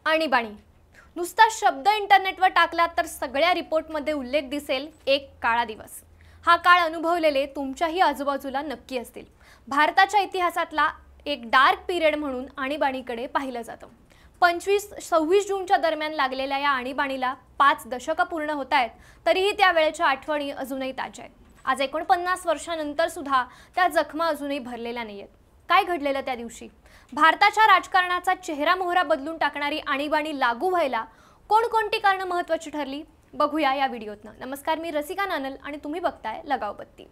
आणीबाणी नुसता शब्द इंटरनेटवर टाकला तर सगळ्या रिपोर्टमध्ये उल्लेख दिसेल एक काळा दिवस। हा काळ अनुभवलेले तुमच्याही आजूबाजूला नक्की असतील। भारताच्या इतिहासातला एक डार्क पिरियड म्हणून आणीबाणीकडे पाहिलं जातं। 25-26 जूनच्या दरम्यान लागलेल्या या आणीबाणीला 5 दशकं पूर्ण होत आहेत, तरीही त्या वेळेच्या आठवणी अजूनही ताज्या आहेत। आज 49 वर्षांनंतर सुद्धा त्या जखमा अजूनही भरलेल्या नाहीयेत। काय घडलेलं त्या दिवशी? भारताच्या राजकारणाचा चेहरा मोहरा बदलून टाकणारी आणीबाणी लागू व्हायला कोणकोणती कारणं महत्त्वाची ठरली, बघूया या व्हिडिओतनं। नमस्कार, मी रसिका नानल आणि तुम्ही बघताय लगावबत्ती।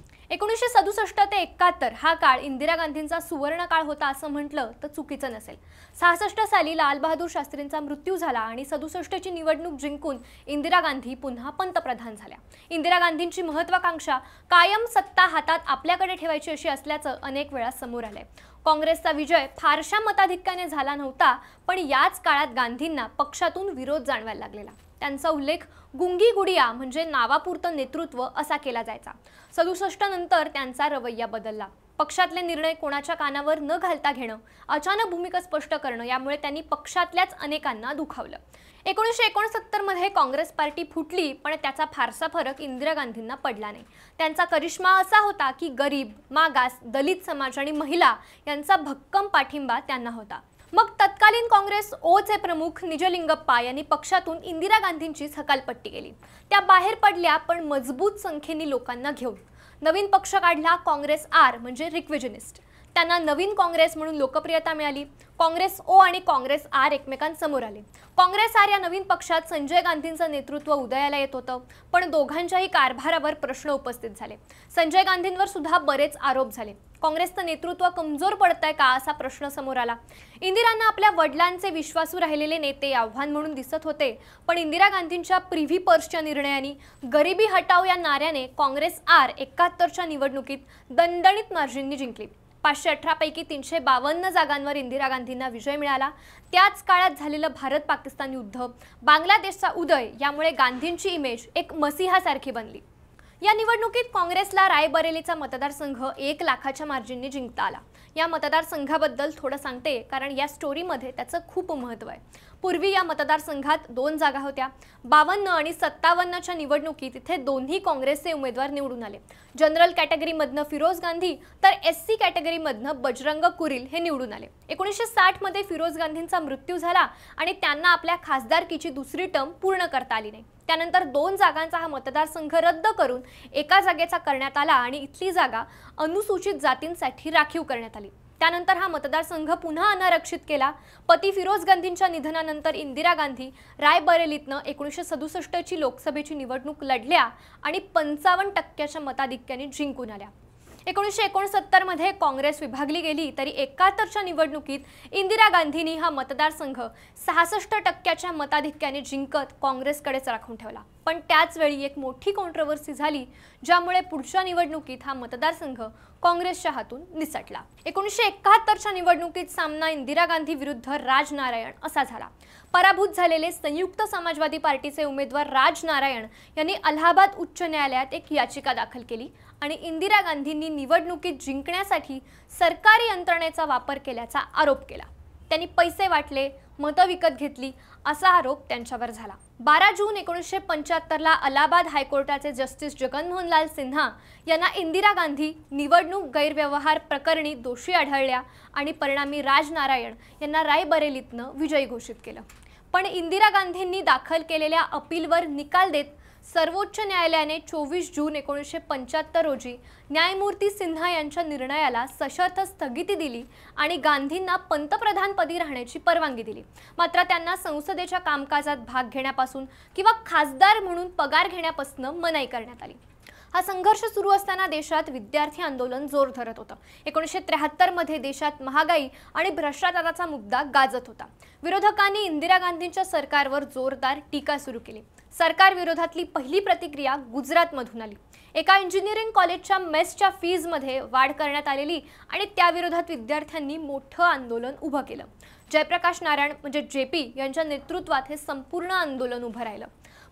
1967 ते 71 हा काळ इंदिरा गांधींचा सुवर्ण काळ होता असं म्हटलं तर चुकीचं नसेल। 66 साली लाल बहादूर शास्त्रींचा मृत्यू झाला आणि 67 ची निवडणूक जिंकून इंदिरा गांधी पुन्हा पंतप्रधान झाल्या। इंदिरा गांधींची महत्त्वाकांक्षा कायम सत्ता हातात आपल्याकडे ठेवायची अशी असल्याचं अनेक वेळा समोर आलंय। काँग्रेसचा विजय फारशा मताधिक्याने झाला नव्हता, पण याच काळात गांधींना पक्षातून विरोध जाणवायला लागलेला। त्यांचा उल्लेख गुंगी गुडिया म्हणजे नावापुरतं नेतृत्व असा केला जायचा। 67 नंतर त्यांचा रवैया बदलला। पक्षातले निर्णय कोणाच्या कानावर न घालता घेणं, अचानक भूमिका स्पष्ट करणं, यामुळे त्यांनी पक्षातल्याच अनेकांना दुखावलं। 1969 मध्ये काँग्रेस पार्टी फुटली, पण त्याचा फारसा फरक इंदिरा गांधींना पडला नाही। त्यांचा करिश्मा असा होता की गरीब, मागास, दलित समाज आणि महिला यांचा भक्कम पाठिंबा त्यांना होता। मग तत्कालीन काँग्रेस ओचे प्रमुख निजलिंगप्पा यांनी पक्षातून इंदिरा गांधींचीच हकालपट्टी केली। त्या बाहेर पडल्या, पण मजबूत संख्येने लोकांना घेऊन नवीन पक्ष काढला, काँग्रेस आर म्हणजे रिक्विजनिस्ट। त्यांना नवीन काँग्रेस म्हणून लोकप्रियता मिळाली। काँग्रेस ओ आणि काँग्रेस आर एकमेकांसमोर आले। काँग्रेस आर या नवीन पक्षात संजय गांधींचं नेतृत्व उदयाला येत होतं, पण दोघांच्याही कारभारावर प्रश्न उपस्थित झाले। संजय गांधींवर सुद्धा बरेच आरोप झाले। काँग्रेसचं नेतृत्व कमजोर पडतंय का असा प्रश्न समोर आला। इंदिरांना आपल्या वडिलांचे विश्वासू राहिलेले नेते आव्हान म्हणून दिसत होते, पण इंदिरा गांधींच्या प्रिव्ही पर्सच्या निर्णयाने गरिबी हटाओ या नाऱ्याने काँग्रेस आर 71च्या निवडणुकीत दणदणीत मार्जिननी जिंकली। 518 पैकी 352 जागांवर इंदिरा गांधींना विजय मिळाला। त्याच काळात झालेलं भारत-पाकिस्तान युद्ध, बांगलादेशचा उदय यामुळे गांधींची इमेज एक मसीहासारखी बनली। या निवडणुकीत काँग्रेसला रायबरेलीचा मतदारसंघ 1 लाखाच्या मार्जिनने जिंकता आला। या मतदारसंघाबद्दल थोडं सांगते, कारण या स्टोरीमध्ये त्याचं खूप महत्त्व आहे। पूर्वी या मतदारसंघात 2 जागा होत्या। 52 आणि 57च्या निवडणुकीत इथे दोन्ही काँग्रेसचे उमेदवार निवडून आले। जनरल कॅटेगरीमधनं फिरोज गांधी तर SC कॅटेगरीमधनं बजरंग कुरील हे निवडून आले। 1960 मध्ये फिरोज गांधींचा मृत्यू झाला आणि त्यांना आपल्या खासदारकीची दुसरी टर्म पूर्ण करता आली नाही। त्यानंतर 2 जागांचा हा मतदारसंघ रद्द करून एका जागेचा करण्यात आला आणि इथली जागा अनुसूचित जातींसाठी राखीव करण्यात आली। त्यानंतर हा मतदारसंघ पुन्हा अनारक्षित केला। पती फिरोज गांधींच्या निधनानंतर इंदिरा गांधी रायबरेलीतनं 1967 ची लोकसभेची निवडणूक लढल्या आणि 55% मताधिक्याने जिंकून आल्या। 1969 मध्ये काँग्रेस विभागली गेली, तरी 71च्या निवडणुकीत इंदिरा गांधींनी हा मतदारसंघ 66% मताधिक्याने जिंकत काँग्रेसकडेच राखून ठेवला। पण त्याच वेळी एक मोठी कॉन्ट्रोवर्सी झाली, ज्यामुळे पुढच्या निवडणुकीत हा मतदारसंघ काँग्रेसच्या हातून निसटला। 1971च्या निवडणुकीत सामना इंदिरा गांधी विरुद्ध राज नारायण असा झाला। पराभूत झालेले संयुक्त समाजवादी पार्टीचे उमेदवार राज नारायण यांनी अलाहाबाद उच्च न्यायालयात एक याचिका दाखल केली आणि इंदिरा गांधींनी निवडणुकीत जिंकण्यासाठी सरकारी यंत्रणेचा वापर केल्याचा आरोप केला। त्यांनी पैसे वाटले, मतं विकत घेतली असा आरोप त्यांच्यावर झाला। 12 जून 1975ला अलाहाबाद हायकोर्टाचे जस्टिस जगनमोहनलाल सिन्हा यांना इंदिरा गांधी निवडणूक गैरव्यवहार प्रकरणी दोषी आढळल्या आणि परिणामी राज नारायण यांना रायबरेलीतनं विजयी घोषित केलं। पण इंदिरा गांधींनी दाखल केलेल्या अपीलवर निकाल देत सर्वोच्च न्यायालयाने 24 जून 1975 रोजी न्यायमूर्ती सिन्हा यांच्या निर्णयाला सशर्त स्थगिती दिली आणि गांधींना पंतप्रधानपदी राहण्याची परवानगी दिली। मात्र त्यांना संसदेच्या कामकाजात भाग घेण्यापासून किंवा खासदार म्हणून पगार घेण्यापासून मनाई करण्यात आली। हा संघर्ष सुरू असताना देशात विद्यार्थी आंदोलन जोर धरत होतं। 1973 मध्ये देशात महागाई आणि भ्रष्टाचाराचा मुद्दा गाजत होता। विरोधकांनी इंदिरा गांधींच्या सरकारवर जोरदार टीका सुरू केली। सरकार विरोधातली पहिली प्रतिक्रिया गुजरातमधून आली। एका इंजिनिअरिंग कॉलेजच्या मेसच्या फीजमध्ये वाढ करण्यात आलेली आणि त्याविरोधात विद्यार्थ्यांनी मोठं आंदोलन उभं केलं। जयप्रकाश नारायण म्हणजे JP यांच्या नेतृत्वात हे संपूर्ण आंदोलन उभं राहिलं।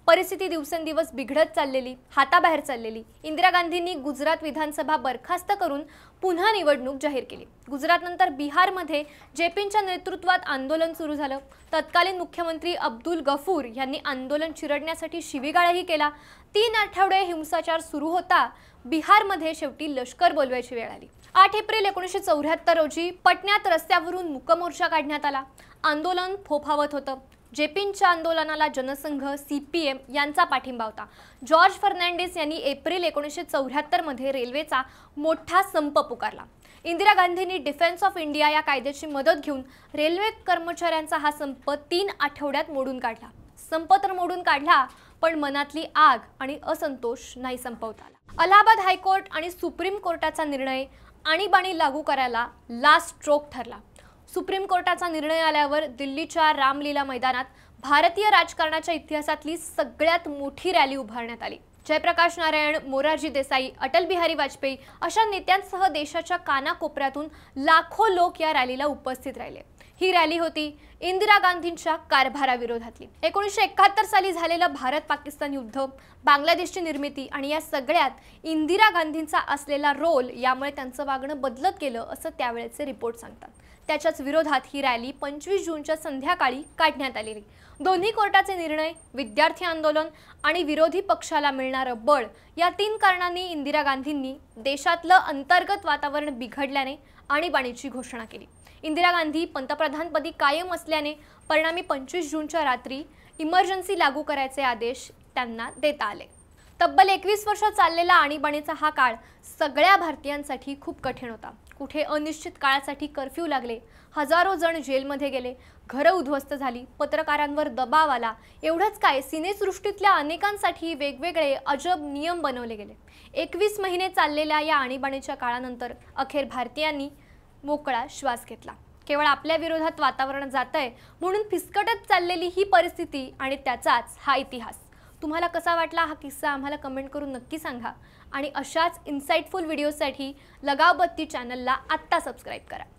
परिस्थिती दिवसेंदिवस बिघडत चाललेली, हाताबाहेर चाललेली, इंदिरा गांधींनी गुजरात विधानसभा बरखास्त करून पुन्हा निवडणूक जाहीर केली। गुजरातनंतर बिहारमध्ये जेपींच्या नेतृत्वात आंदोलन सुरू झालं। तत्कालीन मुख्यमंत्री अब्दुल गफूर यांनी आंदोलन चिरडण्यासाठी शिवीगाळही केला। 3 आठवडे हिंसाचार सुरू होता। बिहारमध्ये शेवटी लष्कर बोलवायची वेळ आली। 8 एप्रिल 1974 रोजी पटण्यात रस्त्यावरून मूकमोर्चा काढण्यात आला। आंदोलन फोफावत होतं। जेपींच्या आंदोलनाला जनसंघ, सीपीएम यांचा पाठिंबा होता। जॉर्ज फर्नांडिस यांनी एप्रिल 1974 मध्ये रेल्वेचा मोठा संप पुकारला। इंदिरा गांधींनी डिफेन्स ऑफ इंडिया या कायद्याची मदत घेऊन रेल्वे कर्मचाऱ्यांचा हा संप 3 आठवड्यात मोडून काढला। संप तर मोडून काढला, पण मनातली आग आणि असंतोष नाही संपवता आला। अलाहाबाद हायकोर्ट आणि सुप्रीम कोर्टाचा निर्णय आणीबाणी लागू करायला लास्ट स्ट्रोक ठरला। सुप्रीम कोर्टाचा निर्णय आल्यावर दिल्लीच्या रामलीला मैदानात भारतीय राजकारणाच्या इतिहासातली सगळ्यात मोठी रॅली उभारण्यात आली। जयप्रकाश नारायण, मोरारजी देसाई, अटल बिहारी वाजपेयी अशा नेत्यांसह देशाच्या कानाकोपऱ्यातून लाखो लोक या रॅलीला उपस्थित राहिले। ही रॅली होती इंदिरा गांधींच्या कारभाराविरोधातली। 1971 साली झालेलं भारत-पाकिस्तान युद्ध, बांगलादेशची निर्मिती आणि या सगळ्यात इंदिरा गांधींचा असलेला रोल यामुळे त्यांचं वागणं बदलत गेलं असं त्यावेळेचे रिपोर्ट सांगतात। त्याच्याच विरोधात ही रॅली 25 जूनच्या संध्याकाळी काढण्यात आलेली। दोन्ही कोर्टाचे निर्णय, विद्यार्थी आंदोलन आणि विरोधी पक्षाला मिळणारं बळ या 3 कारणांनी इंदिरा गांधींनी देशातलं अंतर्गत वातावरण बिघडल्याने आणीबाणीची घोषणा केली। इंदिरा गांधी पंतप्रधानपदी कायम असल्याने परिणामी 25 जूनच्या रात्री इमर्जन्सी लागू करायचे आदेश त्यांना देता आले। तब्बल 21 वर्ष चाललेला आणीबाणीचा हा काळ सगळ्या भारतीयांसाठी खूप कठीण होता। कुठे अनिश्चित काळासाठी कर्फ्यू लागले, हजारो जण जेलमध्ये गेले, घरं उद्ध्वस्त झाली, पत्रकारांवर दबाव आला। एवढंच काय, सिनेसृष्टीतल्या अनेकांसाठी वेगवेगळे अजब नियम बनवले गेले। 21 महिने चाललेल्या या आणीबाणीच्या काळानंतर अखेर भारतीयांनी मोकळा श्वास घेतला। केवळ आपल्या विरोधात वातावरण जातंय म्हणून फिसकटत चाललेली ही परिस्थिती आणि त्याचाच हा इतिहास। तुम्हाला कसा वाटला हा किस्सा आम्हाला कमेंट करून नक्की सांगा आणि अशाच इन्साइटफुल व्हिडिओसाठी लगाव बत्ती चॅनलला आत्ता सबस्क्राइब करा।